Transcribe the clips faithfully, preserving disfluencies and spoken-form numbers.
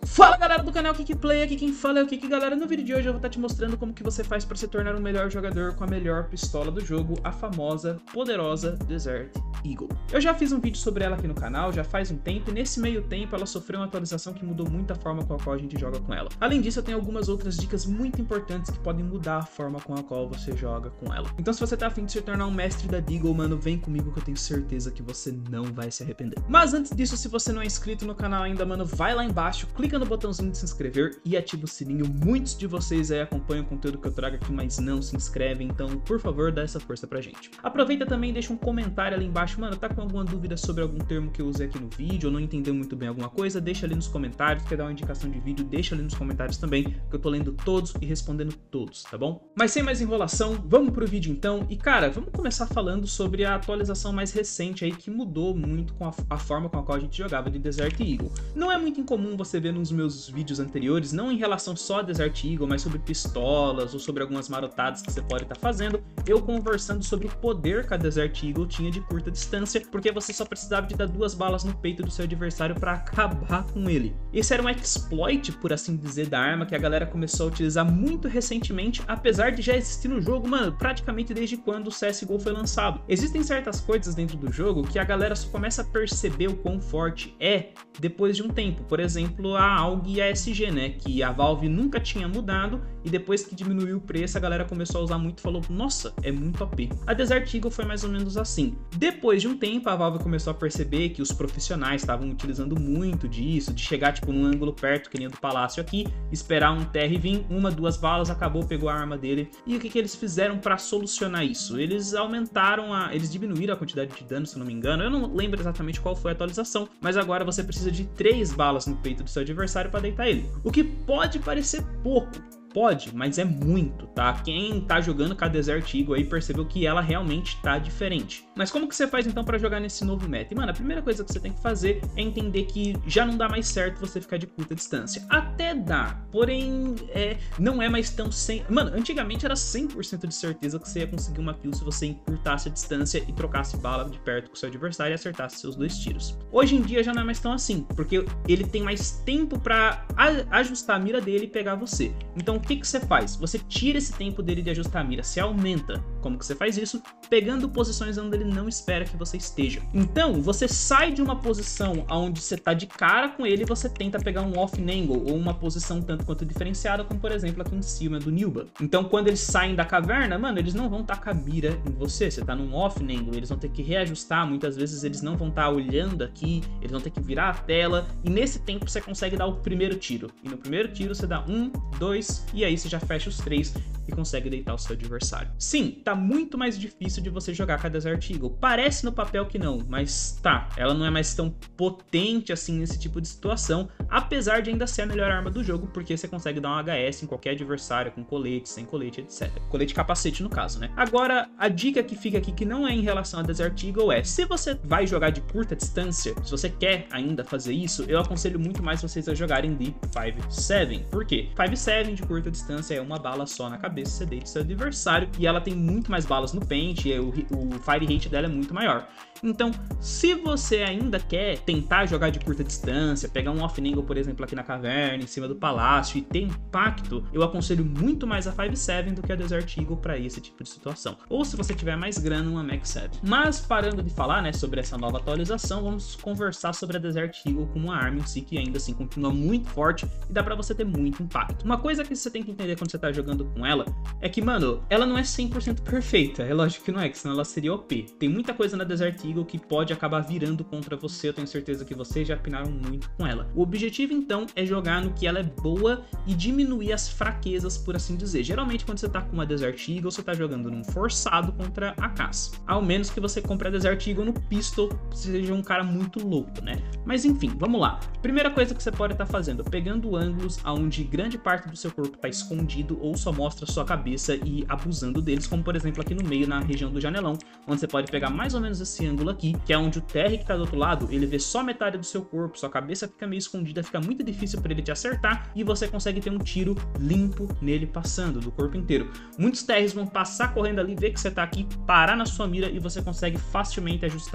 Fala galera do canal KikiPlay, aqui quem fala é o Kiki. Galera, no vídeo de hoje eu vou estar te mostrando como que você faz para se tornar um melhor jogador com a melhor pistola do jogo, a famosa, poderosa Desert Eagle. Eu já fiz um vídeo sobre ela aqui no canal, já faz um tempo, e nesse meio tempo ela sofreu uma atualização que mudou muito a forma com a qual a gente joga com ela. Além disso, eu tenho algumas outras dicas muito importantes que podem mudar a forma com a qual você joga com ela. Então se você tá afim de se tornar um mestre da Deagle, mano, vem comigo que eu tenho certeza que você não vai se arrepender. Mas antes disso, se você não é inscrito no canal ainda, mano, vai lá embaixo, clica no botãozinho de se inscrever e ativa o sininho. Muitos de vocês aí acompanham o conteúdo que eu trago aqui, mas não se inscrevem, então por favor dá essa força pra gente. Aproveita também e deixa um comentário ali embaixo, mano, tá com alguma dúvida sobre algum termo que eu usei aqui no vídeo, ou não entendeu muito bem alguma coisa, deixa ali nos comentários. Quer dar uma indicação de vídeo, deixa ali nos comentários também, que eu tô lendo todos e respondendo todos, tá bom? Mas sem mais enrolação, vamos pro vídeo então. E cara, vamos começar falando sobre a atualização mais recente aí, que mudou muito com a, a forma com a qual a gente jogava de Desert Eagle. Não é muito incomum você ver nos meus vídeos anteriores, não em relação só a Desert Eagle, mas sobre pistolas ou sobre algumas marotadas que você pode estar fazendo, eu conversando sobre o poder que a Desert Eagle tinha de curta distância, porque você só precisava de dar duas balas no peito do seu adversário para acabar com ele. Esse era um exploit, por assim dizer, da arma que a galera começou a utilizar muito recentemente, apesar de já existir no jogo, mano, praticamente desde quando o C S G O foi lançado. Existem certas coisas dentro do jogo que a galera só começa a perceber o quão forte é depois de um tempo. Por exemplo, a A U G e a S G, né, que a Valve nunca tinha mudado, e depois que diminuiu o preço a galera começou a usar muito e falou, nossa, é muito O P. A Desert Eagle foi mais ou menos assim. Depois de um tempo a Valve começou a perceber que os profissionais estavam utilizando muito disso, de chegar tipo num ângulo perto, que nem do palácio aqui, esperar um T R vir, uma, duas balas, acabou, pegou a arma dele. E o que que eles fizeram para solucionar isso? Eles aumentaram a... eles diminuíram a quantidade de dano, se eu não me engano. Eu não lembro exatamente qual foi a atualização, mas agora você precisa de três balas no peito do seu adversário para deitar ele. O que pode parecer pouco. Pode, mas é muito, tá? Quem tá jogando com a Desert Eagle aí percebeu que ela realmente tá diferente. Mas como que você faz então pra jogar nesse novo meta? E, mano, a primeira coisa que você tem que fazer é entender que já não dá mais certo você ficar de curta distância. Até dá, porém é, não é mais tão sem... Mano, antigamente era cem por cento de certeza que você ia conseguir uma kill se você encurtasse a distância e trocasse bala de perto com o seu adversário e acertasse seus dois tiros. Hoje em dia já não é mais tão assim, porque ele tem mais tempo pra ajustar a mira dele e pegar você. Então o que que você faz? Você tira esse tempo dele de ajustar a mira, se aumenta. Como que você faz isso? Pegando posições onde ele não espera que você esteja. Então, você sai de uma posição onde você tá de cara com ele e você tenta pegar um off-angle, ou uma posição tanto quanto diferenciada, como por exemplo aqui em cima do Nilba. Então, quando eles saem da caverna, mano, eles não vão tacar a mira em você, você tá num off-angle, eles vão ter que reajustar, muitas vezes eles não vão estar olhando aqui, eles vão ter que virar a tela, e nesse tempo você consegue dar o primeiro tiro. E no primeiro tiro você dá um, dois, e aí você já fecha os três e consegue deitar o seu adversário. Sim, tá muito mais difícil de você jogar com a Desert Eagle. Parece no papel que não, mas tá, ela não é mais tão potente assim nesse tipo de situação, apesar de ainda ser a melhor arma do jogo, porque você consegue dar um H S em qualquer adversário, com colete, sem colete, etcétera. Colete capacete no caso, né? Agora, a dica que fica aqui, que não é em relação a Desert Eagle, é, se você vai jogar de curta distância, se você quer ainda fazer isso, eu aconselho muito mais vocês a jogarem de cinco sete. Por quê? cinco sete de curta distância é uma bala só na cabeça, você deita seu adversário, e ela tem muito mais balas no pente, e o, o fire rate dela é muito maior. Então, se você ainda quer tentar jogar de curta distância, pegar um off-angle, por exemplo, aqui na caverna, em cima do palácio, e ter impacto, eu aconselho muito mais a cinco sete do que a Desert Eagle para esse tipo de situação. Ou se você tiver mais grana, uma Max sete. Mas, parando de falar, né, sobre essa nova atualização, vamos conversar sobre a Desert Eagle como uma arma em si, que ainda assim continua muito forte e dá pra você ter muito impacto. Uma coisa que você tem que entender quando você tá jogando com ela é que, mano, ela não é cem por cento perfeita. É lógico que não é, que senão ela seria O P. Tem muita coisa na Desert Eagle que pode acabar virando contra você, eu tenho certeza que vocês já pinaram muito com ela. O objetivo então é jogar no que ela é boa e diminuir as fraquezas, por assim dizer. Geralmente quando você tá com uma Desert Eagle, você tá jogando num forçado contra a caça. Ao menos que você compre a Desert Eagle no pistol, seja um cara muito louco, né? Mas enfim, vamos lá. Primeira coisa que você pode estar fazendo, pegando ângulos onde grande parte do seu corpo tá escondido ou só mostra sua cabeça e abusando deles, como por exemplo aqui no meio, na região do janelão, onde você pode pegar mais ou menos esse ângulo aqui, que é onde o T R que tá do outro lado, ele vê só metade do seu corpo, sua cabeça fica meio escondida, fica muito difícil para ele te acertar e você consegue ter um tiro limpo nele passando, do corpo inteiro. Muitos T Rs vão passar correndo ali, ver que você tá aqui, parar na sua mira e você consegue facilmente ajustar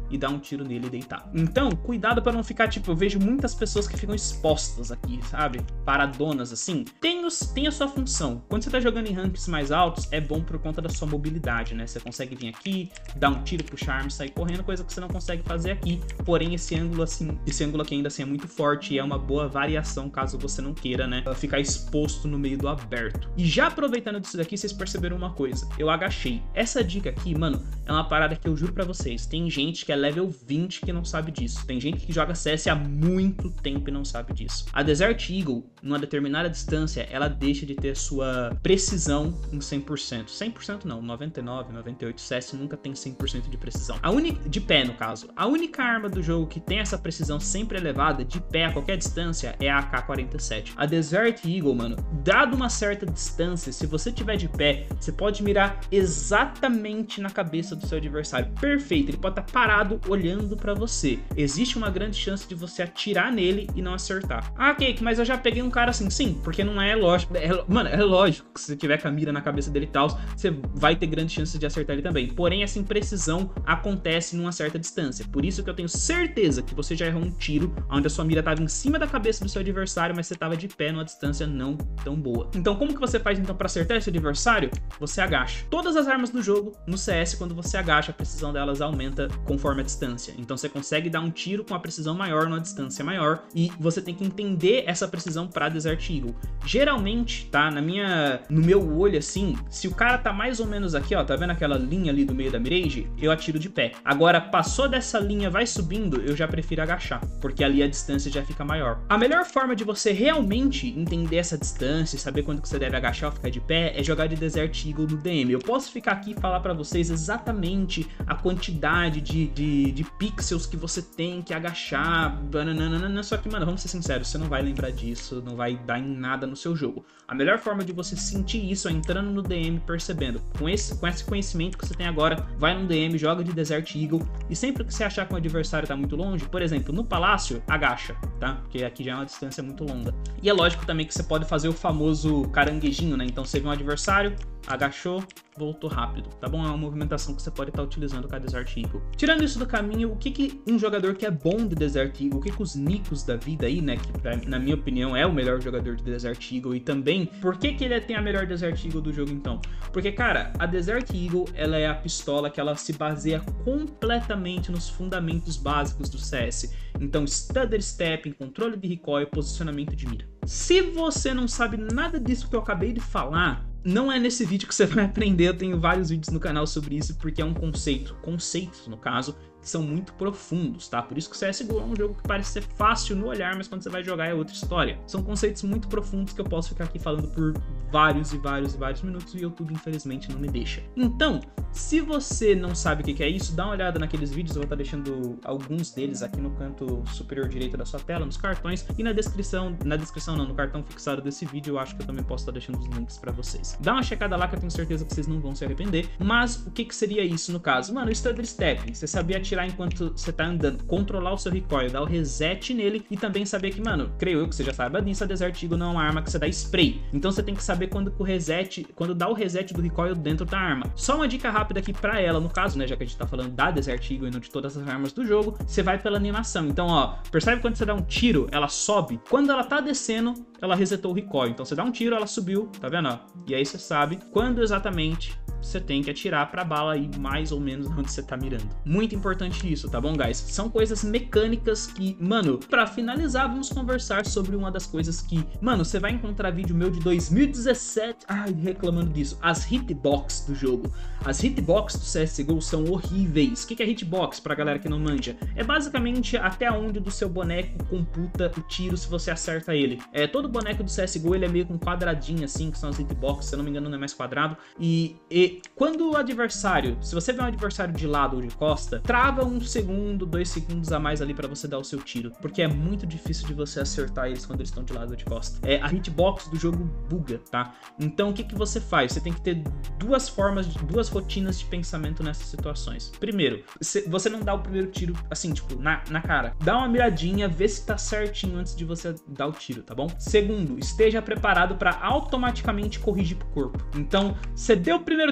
e dar um tiro nele e deitar. Então, cuidado pra não ficar, tipo, eu vejo muitas pessoas que ficam expostas aqui, sabe? Paradonas, assim. Tem, os, tem a sua função. Quando você tá jogando em ranks mais altos, é bom por conta da sua mobilidade, né? Você consegue vir aqui, dar um tiro, puxar arma e sair correndo, coisa que você não consegue fazer aqui. Porém, esse ângulo, assim, esse ângulo aqui ainda assim é muito forte e é uma boa variação caso você não queira, né? Ficar exposto no meio do aberto. E já aproveitando disso daqui, vocês perceberam uma coisa. Eu agachei. Essa dica aqui, mano, é uma parada que eu juro pra vocês. Tem gente que é level vinte que não sabe disso. Tem gente que joga C S há muito tempo e não sabe disso. A Desert Eagle, numa determinada distância, ela deixa de ter sua precisão em cem por cento. cem por cento não, noventa e nove, noventa e oito. C S nunca tem cem por cento de precisão. A única, de pé no caso. A única arma do jogo que tem essa precisão sempre elevada, de pé a qualquer distância, é a A K quarenta e sete. A Desert Eagle, mano, dado uma certa distância, se você tiver de pé, você pode mirar exatamente na cabeça do seu adversário. Perfeito, ele pode estar parado olhando pra você. Existe uma grande chance de você atirar nele e não acertar. Ah, Cake, mas eu já peguei um cara assim. Sim, porque não é lógico. É, mano, é lógico que se você tiver com a mira na cabeça dele e tal, você vai ter grande chance de acertar ele também. Porém, essa imprecisão acontece numa certa distância. Por isso que eu tenho certeza que você já errou um tiro onde a sua mira estava em cima da cabeça do seu adversário, mas você estava de pé numa distância não tão boa. Então, como que você faz então para acertar esse adversário? Você agacha. Todas as armas do jogo, no C S, quando você agacha, a precisão delas aumenta conforme a distância. Então, você consegue dar um tiro com a precisão maior numa distância maior e você tem que entender essa precisão para Desert Eagle. Geralmente, tá? Na minha, no meu olho, assim, se o cara tá mais ou menos aqui, ó, tá vendo aquela linha ali do meio da mirage? Eu atiro de pé. Agora, passou dessa linha, vai subindo, eu já prefiro agachar, porque ali a distância já fica maior. A melhor forma de você realmente entender essa distância e saber quando que você deve agachar ou ficar de pé é jogar de Desert Eagle no D M. Eu posso ficar aqui e falar pra vocês exatamente a quantidade de, de, de pixels que você tem que agachar, bananana, só que, mano, vamos ser sinceros, você não vai lembrar disso, não vai dar em nada no seu jogo. A melhor forma de você sentir isso é entrando no D M, percebendo. Com esse, com esse conhecimento que você tem agora, vai no D M, joga de Desert Eagle e sempre que você achar que o adversário tá muito longe, por exemplo, no palácio, agacha, tá? Porque aqui já é uma distância muito longa. E é lógico também que você pode fazer o famoso caranguejinho, né? Então você vê um adversário, agachou, voltou rápido, tá bom? É uma movimentação que você pode estar utilizando com a Desert Eagle. Tirando isso do caminho, o que que um jogador que é bom de Desert Eagle, o que que os Nicos da vida aí, né, que pra, na minha opinião é o melhor jogador de Desert Eagle, e também, por que que ele tem a melhor Desert Eagle do jogo então? Porque, cara, a Desert Eagle, ela é a pistola que ela se baseia completamente nos fundamentos básicos do C S. Então, stutter stepping, controle de recoil, posicionamento de mira. Se você não sabe nada disso que eu acabei de falar, não é nesse vídeo que você vai aprender. Eu tenho vários vídeos no canal sobre isso, porque é um conceito, conceitos no caso, que são muito profundos, tá? Por isso que o C S G O é um jogo que parece ser fácil no olhar, mas quando você vai jogar é outra história. São conceitos muito profundos que eu posso ficar aqui falando por vários e vários e vários minutos e o YouTube, infelizmente, não me deixa. Então, se você não sabe o que é isso, dá uma olhada naqueles vídeos, eu vou estar deixando alguns deles aqui no canto superior direito da sua tela, nos cartões, e na descrição, na descrição não, no cartão fixado desse vídeo, eu acho que eu também posso estar deixando os links pra vocês. Dá uma checada lá que eu tenho certeza que vocês não vão se arrepender. Mas o que que seria isso no caso? Mano, o stutter stepping, você sabia atirar enquanto você tá andando, controlar o seu recoil, dar o reset nele e também saber que, mano, creio eu que você já saiba disso, a Desert Eagle não é uma arma que você dá spray. Então você tem que saber quando o reset, quando dá o reset do recoil dentro da arma. Só uma dica rápida aqui pra ela, no caso, né, já que a gente tá falando da Desert Eagle e não de todas as armas do jogo, você vai pela animação. Então, ó, percebe quando você dá um tiro, ela sobe. Quando ela tá descendo, ela resetou o recoil. Então você dá um tiro, ela subiu, tá vendo, ó? E aí você sabe quando exatamente você tem que atirar pra bala aí mais ou menos onde você tá mirando. Muito importante isso, tá bom, guys? São coisas mecânicas que, mano, pra finalizar, vamos conversar sobre uma das coisas que, mano, você vai encontrar vídeo meu de dois mil e dezessete, ai, reclamando disso, as hitbox do jogo. As hitbox do C S G O são horríveis. O que é hitbox, pra galera que não manja? É basicamente até onde do seu boneco computa o tiro se você acerta ele. É, todo boneco do C S G O, ele é meio com um quadradinho assim, que são as hitbox, se eu não me engano não é mais quadrado, e, e quando o adversário, se você vê um adversário de lado ou de costa, trava um segundo, dois segundos a mais ali pra você dar o seu tiro, porque é muito difícil de você acertar eles quando eles estão de lado ou de costa. É, a hitbox do jogo buga, tá? Então o que que você faz? Você tem que ter duas formas, duas rotinas de pensamento nessas situações. Primeiro, você não dá o primeiro tiro assim, tipo, na, na cara. Dá uma miradinha, vê se tá certinho antes de você dar o tiro, tá bom? Segundo, esteja preparado pra automaticamente corrigir pro corpo. Então, você deu o primeiro tiro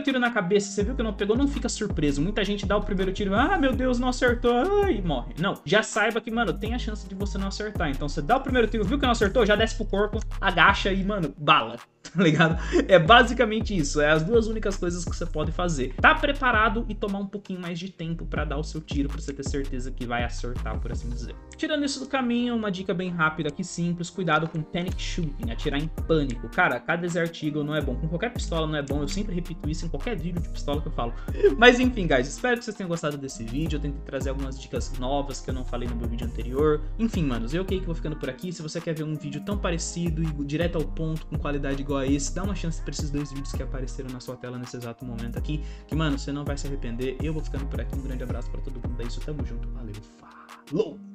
tiro na cabeça, você viu que não pegou, não fica surpreso. Muita gente dá o primeiro tiro, ah, meu Deus, não acertou, ai, e morre. Não, já saiba que, mano, tem a chance de você não acertar. Então você dá o primeiro tiro, viu que não acertou, já desce pro corpo, agacha e, mano, bala. Tá ligado? É basicamente isso, é as duas únicas coisas que você pode fazer. Tá preparado e tomar um pouquinho mais de tempo pra dar o seu tiro, pra você ter certeza que vai acertar, por assim dizer. Tirando isso do caminho, uma dica bem rápida aqui, simples, cuidado com panic shooting, atirar em pânico. Cara, cada Desert Eagle não é bom, com qualquer pistola não é bom, eu sempre repito isso em qualquer vídeo de pistola que eu falo. Mas enfim, guys, espero que vocês tenham gostado desse vídeo, eu tentei trazer algumas dicas novas que eu não falei no meu vídeo anterior. Enfim, manos, eu ok que vou ficando por aqui. Se você quer ver um vídeo tão parecido e direto ao ponto, com qualidade igual a esse, dá uma chance pra esses dois vídeos que apareceram na sua tela nesse exato momento aqui, que, mano, você não vai se arrepender. Eu vou ficando por aqui, um grande abraço pra todo mundo, é isso, tamo junto, valeu, falou!